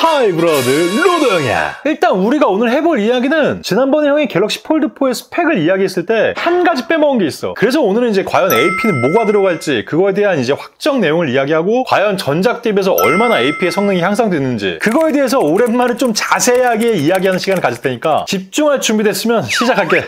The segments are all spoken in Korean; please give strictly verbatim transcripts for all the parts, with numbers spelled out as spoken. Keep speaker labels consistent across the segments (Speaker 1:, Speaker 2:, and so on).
Speaker 1: 하이 브러드 로드 형이야. 일단 우리가 오늘 해볼 이야기는 지난번에 형이 갤럭시 폴드포의 스펙을 이야기했을 때 한 가지 빼먹은 게 있어. 그래서 오늘은 이제 과연 에이피는 뭐가 들어갈지 그거에 대한 이제 확정 내용을 이야기하고 과연 전작 대비해서 얼마나 에이피의 성능이 향상됐는지 그거에 대해서 오랜만에 좀 자세하게 이야기하는 시간을 가질 테니까 집중할 준비됐으면 시작할게.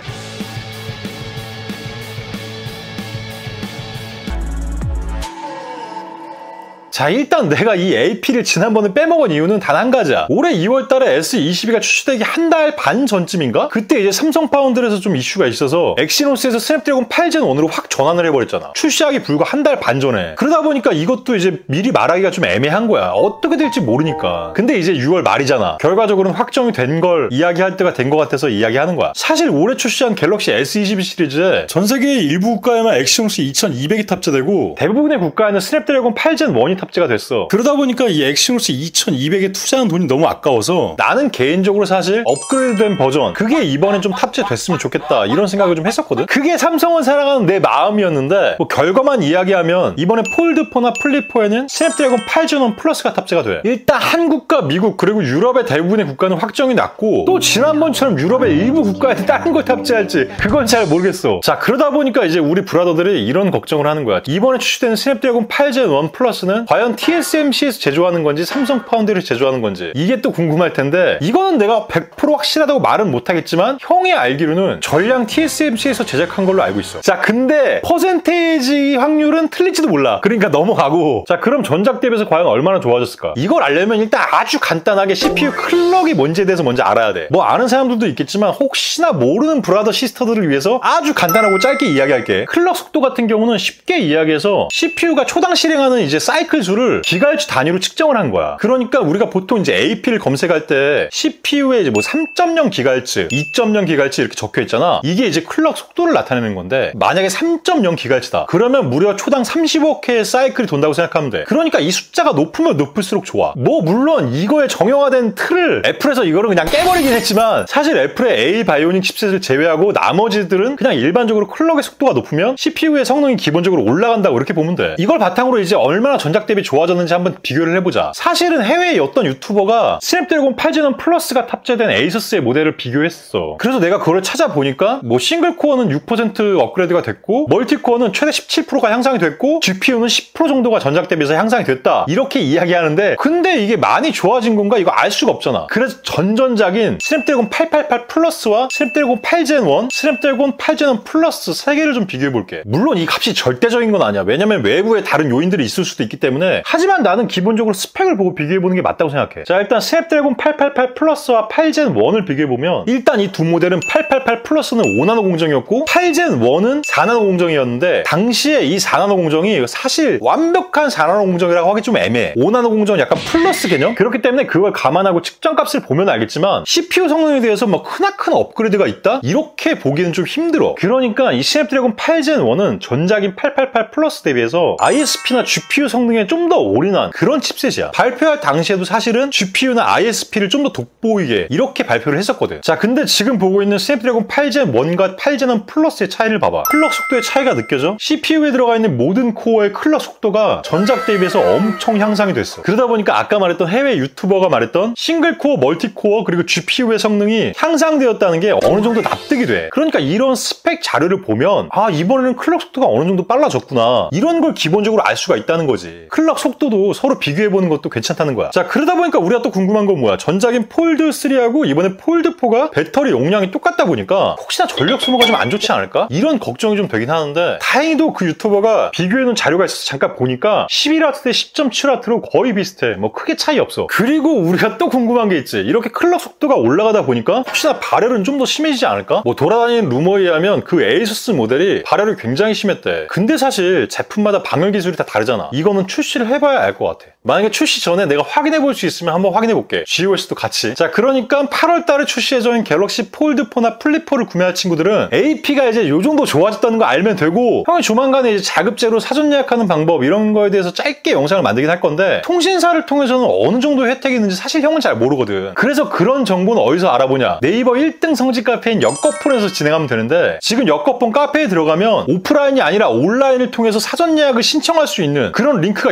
Speaker 1: 자, 일단 내가 이 에이피를 지난번에 빼먹은 이유는 단 한 가지야. 올해 이월 달에 에스 이십이가 출시되기 한 달 반 전쯤인가? 그때 이제 삼성 파운드에서 좀 이슈가 있어서 엑시노스에서 스냅드래곤 팔 젠 원으로 확 전환을 해버렸잖아. 출시하기 불과 한 달 반 전에. 그러다 보니까 이것도 이제 미리 말하기가 좀 애매한 거야. 어떻게 될지 모르니까. 근데 이제 유월 말이잖아. 결과적으로는 확정이 된 걸 이야기할 때가 된 것 같아서 이야기하는 거야. 사실 올해 출시한 갤럭시 에스 이십이 시리즈에 전 세계의 일부 국가에만 엑시노스 이천이백이 탑재되고 대부분의 국가에는 스냅드래곤 팔 젠 원이 탑재가 됐어. 그러다 보니까 이 엑시노스 이천이백에 투자한 돈이 너무 아까워서 나는 개인적으로 사실 업그레이드된 버전 그게 이번엔 좀 탑재됐으면 좋겠다 이런 생각을 좀 했었거든. 그게 삼성을 사랑하는 내 마음이었는데 뭐 결과만 이야기하면 이번에 폴드포나 플립포에는 스냅드래곤 팔 젠 원 플러스가 탑재가 돼. 일단 한국과 미국 그리고 유럽의 대부분의 국가는 확정이 났고 또 지난번처럼 유럽의 일부 국가에는 다른 걸 탑재할지 그건 잘 모르겠어. 자, 그러다 보니까 이제 우리 브라더들이 이런 걱정을 하는 거야. 이번에 출시되는 스냅드래곤 팔 젠 원 플러스는 과연 티에스엠씨에서 제조하는 건지 삼성 파운드에서 제조하는 건지 이게 또 궁금할 텐데 이거는 내가 백 퍼센트 확실하다고 말은 못하겠지만 형이 알기로는 전량 티에스엠씨에서 제작한 걸로 알고 있어. 자, 근데 퍼센테이지 확률은 틀릴지도 몰라. 그러니까 넘어가고. 자, 그럼 전작 대비해서 과연 얼마나 좋아졌을까? 이걸 알려면 일단 아주 간단하게 씨피유 클럭이 뭔지에 대해서 먼저 알아야 돼. 뭐 아는 사람들도 있겠지만 혹시나 모르는 브라더 시스터들을 위해서 아주 간단하고 짧게 이야기할게. 클럭 속도 같은 경우는 쉽게 이야기해서 씨피유가 초당 실행하는 이제 사이클 수를 기가헤르츠 단위로 측정을 한 거야. 그러니까 우리가 보통 이제 에이피를 검색할 때 씨피유에 이제 뭐 삼 점 영 기가헤르츠, 이 점 영 기가헤르츠 이렇게 적혀 있잖아. 이게 이제 클럭 속도를 나타내는 건데 만약에 삼 점 영 기가헤르츠다. 그러면 무려 초당 삼십억 회의 사이클이 돈다고 생각하면 돼. 그러니까 이 숫자가 높으면 높을수록 좋아. 뭐 물론 이거에 정형화된 틀을 애플에서 이거를 그냥 깨버리긴 했지만 사실 애플의 에이 바이오닉 칩셋을 제외하고 나머지들은 그냥 일반적으로 클럭의 속도가 높으면 씨피유의 성능이 기본적으로 올라간다고 이렇게 보면 돼. 이걸 바탕으로 이제 얼마나 전작 대비 좋아졌는지 한번 비교를 해보자. 사실은 해외의 어떤 유튜버가 스냅드래곤 팔 젠 원 플러스가 탑재된 에이서스의 모델을 비교했어. 그래서 내가 그걸 찾아보니까 뭐 싱글 코어는 육 퍼센트 업그레이드가 됐고 멀티 코어는 최대 십칠 퍼센트가 향상이 됐고 지피유는 십 퍼센트 정도가 전작 대비해서 향상이 됐다. 이렇게 이야기하는데 근데 이게 많이 좋아진 건가? 이거 알 수가 없잖아. 그래서 전전작인 스냅드래곤 팔백팔십팔 플러스와 스냅드래곤 팔 젠 원, 스냅드래곤 팔 젠 원 플러스 세 개를 좀 비교해볼게. 물론 이 값이 절대적인 건 아니야. 왜냐면 외부에 다른 요인들이 있을 수도 있기 때문에. 하지만 나는 기본적으로 스펙을 보고 비교해보는 게 맞다고 생각해. 자, 일단 스냅드래곤 팔백팔십팔 플러스와 팔 젠 원을 비교해보면 일단 이 두 모델은 팔백팔십팔 플러스는 오 나노 공정이었고 팔 젠 원은 사 나노 공정이었는데 당시에 이 사 나노 공정이 사실 완벽한 사 나노 공정이라고 하기 좀 애매해. 오 나노 공정은 약간 플러스 개념? 그렇기 때문에 그걸 감안하고 측정값을 보면 알겠지만 씨피유 성능에 대해서 뭐 크나큰 업그레이드가 있다? 이렇게 보기는 좀 힘들어. 그러니까 이 스냅드래곤 팔 젠 원은 전작인 팔백팔십팔 플러스 대비해서 아이에스피나 지피유 성능에 좀 더 올인한 그런 칩셋이야. 발표할 당시에도 사실은 지피유나 아이에스피를 좀 더 돋보이게 이렇게 발표를 했었거든. 자, 근데 지금 보고 있는 스냅드래곤 팔 젠 원과 팔 젠 원 플러스의 차이를 봐봐. 클럭 속도의 차이가 느껴져? 씨피유에 들어가 있는 모든 코어의 클럭 속도가 전작 대비해서 엄청 향상이 됐어. 그러다 보니까 아까 말했던 해외 유튜버가 말했던 싱글 코어, 멀티 코어 그리고 지피유의 성능이 향상되었다는 게 어느 정도 납득이 돼. 그러니까 이런 스펙 자료를 보면 아, 이번에는 클럭 속도가 어느 정도 빨라졌구나. 이런 걸 기본적으로 알 수가 있다는 거지. 클럭 속도도 서로 비교해보는 것도 괜찮다는 거야. 자, 그러다 보니까 우리가 또 궁금한 건 뭐야? 전작인 폴드 쓰리하고 이번에 폴드 포가 배터리 용량이 똑같다 보니까 혹시나 전력 소모가 좀 안 좋지 않을까? 이런 걱정이 좀 되긴 하는데 다행히도 그 유튜버가 비교해놓은 자료가 있어서 잠깐 보니까 십일 와트 대 십 점 칠 와트로 거의 비슷해. 뭐 크게 차이 없어. 그리고 우리가 또 궁금한 게 있지. 이렇게 클럭 속도가 올라가다 보니까 혹시나 발열은 좀 더 심해지지 않을까? 뭐 돌아다니는 루머에 의하면 그 에이수스 모델이 발열이 굉장히 심했대. 근데 사실 제품마다 방열 기술이 다 다르잖아. 이거는 출시를 해봐야 알 것 같아. 만약에 출시 전에 내가 확인해 볼 수 있으면 한번 확인해 볼게. 지오에스도 같이. 자, 그러니까 팔월 달에 출시 예정인 갤럭시 폴드포나 플립포를 구매할 친구들은 에이피가 이제 요 정도 좋아졌다는 거 알면 되고 형이 조만간에 이제 자급제로 사전 예약하는 방법 이런 거에 대해서 짧게 영상을 만들긴 할 건데 통신사를 통해서는 어느 정도 혜택이 있는지 사실 형은 잘 모르거든. 그래서 그런 정보는 어디서 알아보냐? 네이버 일 등 성지 카페인 역거폰에서 진행하면 되는데 지금 역거폰 카페에 들어가면 오프라인이 아니라 온라인을 통해서 사전 예약을 신청할 수 있는 그런 링크가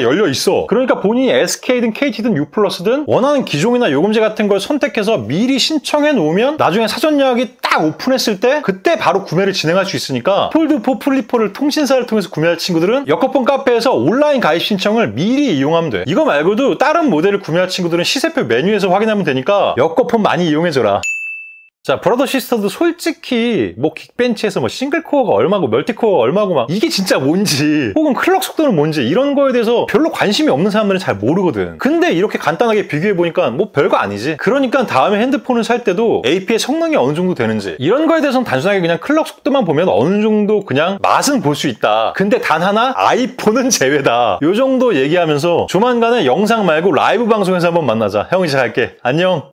Speaker 1: 요금제가 열려 있어. 그러니까 본인이 에스케이든 케이티든 U 플러스든 원하는 기종이나 요금제 같은 걸 선택해서 미리 신청해 놓으면 나중에 사전 예약이 딱 오픈했을 때 그때 바로 구매를 진행할 수 있으니까 폴드포 플립포를 통신사를 통해서 구매할 친구들은 여커폰 카페에서 온라인 가입 신청을 미리 이용하면 돼. 이거 말고도 다른 모델을 구매할 친구들은 시세표 메뉴에서 확인하면 되니까 여커폰 많이 이용해줘라. 자, 브라더 시스터도 솔직히 뭐 긱벤치에서 뭐 싱글코어가 얼마고 멀티코어가 얼마고 막 이게 진짜 뭔지 혹은 클럭 속도는 뭔지 이런 거에 대해서 별로 관심이 없는 사람들은 잘 모르거든. 근데 이렇게 간단하게 비교해보니까 뭐 별거 아니지. 그러니까 다음에 핸드폰을 살 때도 에이피의 성능이 어느 정도 되는지 이런 거에 대해서는 단순하게 그냥 클럭 속도만 보면 어느 정도 그냥 맛은 볼 수 있다. 근데 단 하나 아이폰은 제외다. 요 정도 얘기하면서 조만간에 영상 말고 라이브 방송에서 한번 만나자. 형이 잘 할게. 안녕.